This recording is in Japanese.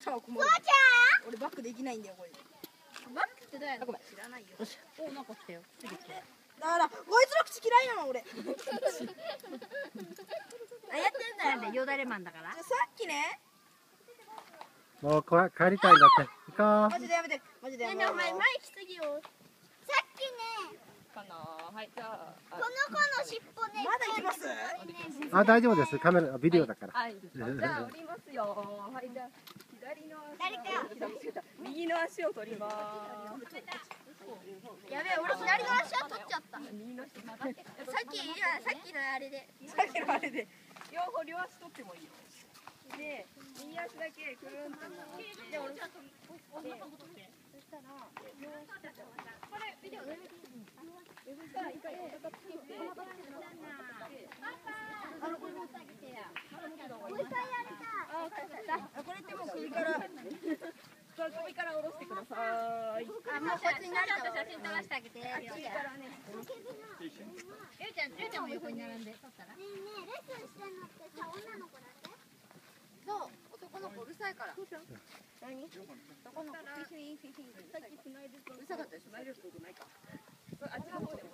そうちゃん。俺バックできないんだよこれ。 バックってどうやるの？ ごめん。 知らないよ。 お、なんか来たよ。 だからこいつの口嫌いなの俺。 あ、やってんだよ。 なんでよだれマンだから。 さっきね。 もう帰りたいんだって。行こマジでやめて。マジでやめて。 ね、お前前来すぎよ。さっきね、 かな。はい、じゃあ。 この子の尻尾ね。 まだ行きます？ う。あ、大丈夫です。カメラ、ビデオだから。 はい、じゃあ降りますよ。はい、じゃあ左の右の足を取ります。 やべえ、俺左の足を取っちゃった。さ右の足曲がって。 っきのあれで。 さっきのあれで。 両足取ってもいいよ。で、右足だけくるんと回って。で、俺ちゃんとこんなこと取って。そしたら、これビデオで。そしたら一回お腹つけて。 これさやりた。 これってもう首から首から下ろしてください。 あ、もうこっちになると写真撮らせてあげて。 首からね。 ゆうちゃんも横に並んで撮ったら。ねえねえ、レッスンしてんのってさ、女の子だって。そう、男の子うるさいから。何？男の子。フィフィンフィフィン。さっき繋いでた。うるさかったでしょ。 繋いでることないか。あっちの方でも。